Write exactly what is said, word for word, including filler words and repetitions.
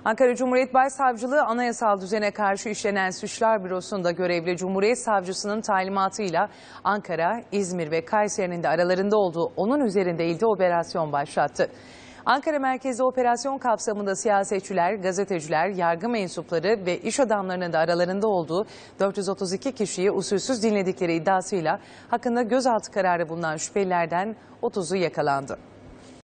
Ankara Cumhuriyet Başsavcılığı anayasal düzene karşı işlenen suçlar bürosunda görevli Cumhuriyet Savcısının talimatıyla Ankara, İzmir ve Kayseri'nin de aralarında olduğu onun üzerinde ilde operasyon başlattı. Ankara merkezli operasyon kapsamında siyasetçiler, gazeteciler, yargı mensupları ve iş adamlarının da aralarında olduğu dört yüz otuz iki kişiyi usulsüz dinledikleri iddiasıyla hakkında gözaltı kararı bulunan şüphelilerden otuzu yakalandı.